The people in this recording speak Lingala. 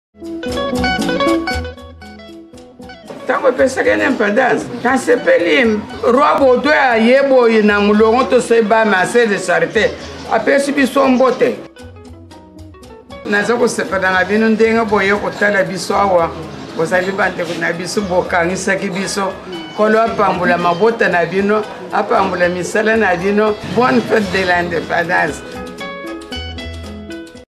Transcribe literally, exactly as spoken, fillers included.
Tango pesa que nem pedaço. Quand c'est pelim, robo to a yebo na mulongo to se ba mase de charité. A pesi bi so mbote. Na zako se peda na bino ndenga boye ko tala biso awa. Bosali bante ko na biso bokangisa ki biso. Kolo apambula mabota na bino, apambula misala na bino. Bonne fête de l'indépendance.